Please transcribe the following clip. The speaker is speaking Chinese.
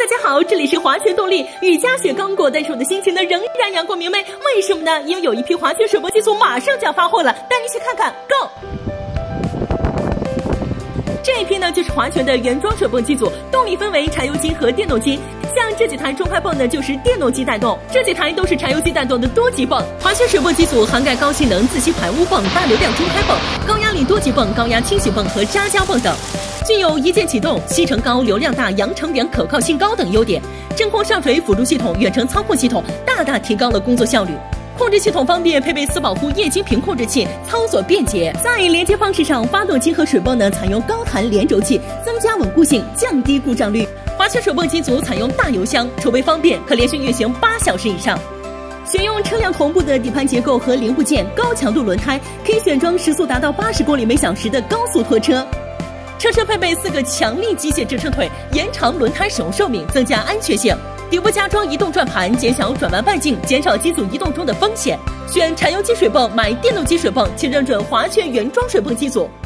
大家好，这里是华泉动力。雨夹雪刚过，但是我的心情呢仍然阳光明媚。为什么呢？因为有一批华泉水泵机组马上就要发货了，带你去看看 ，Go！ 这一批呢就是华泉的原装水泵机组，动力分为柴油机和电动机。像这几台中快泵呢，就是电动机带动；这几台都是柴油机带动的多级泵。华泉水泵机组涵盖高性能自吸排污泵、大流量中开泵、高压力多级泵、高压清洗泵和扎胶泵等。具有一键启动、吸尘高、流量大、扬程远、可靠性高等优点。真空上水辅助系统、远程操控系统大大提高了工作效率。控制系统方面，配备4保护液晶屏控制器，操作便捷。在连接方式上，发动机和水泵呢采用高弹连轴器，增加稳固性，降低故障率。华泉水泵机组采用大油箱，储备方便，可连续运行8小时以上。选用车辆同步的底盘结构和零部件，高强度轮胎，可以选装时速达到80公里每小时的高速拖车。车身配备4个强力机械支撑腿，延长轮胎使用寿命，增加安全性。底部加装移动转盘，减小转弯半径，减少机组移动中的风险。选柴油机水泵，买电动机水泵，请认准华泉原装水泵机组。